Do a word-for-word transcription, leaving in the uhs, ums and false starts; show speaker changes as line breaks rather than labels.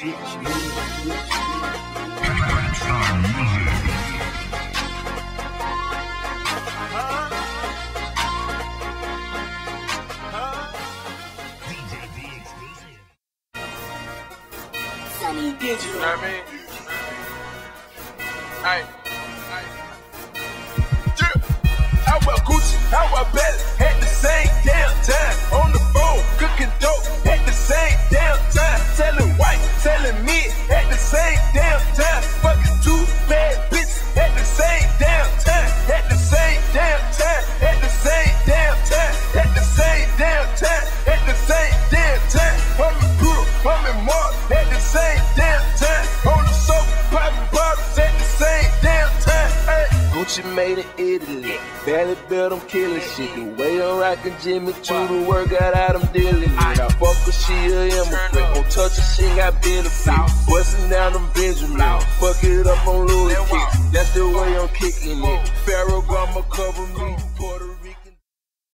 You know what I mean? Hey, hey. Yeah. I wear Gucci, I wear Belly, at the same damn time. On the phone, cooking dope, at the same damn time. Selling white, selling mid, at the same damn time. Fucking two bad bitches, at the same damn time. At the same damn time. At the same damn time. At the same damn time. At the same damn time. I'm in Brutal, I'm in Mark, at the same damn time. On the soap, popping bottles, at the same damn time. Hey. Gucci made in Italy, barely built them killing shit. The way I'm rockin' Jimmy to the work out, I'm dealing it. I fuck with she a immigrant, won't touch a shit, got benefit. Bustin' down them Benjamin, fuck it up on Louis kicks. That's the way I'm kicking it. Pharaoh Grandma cover me.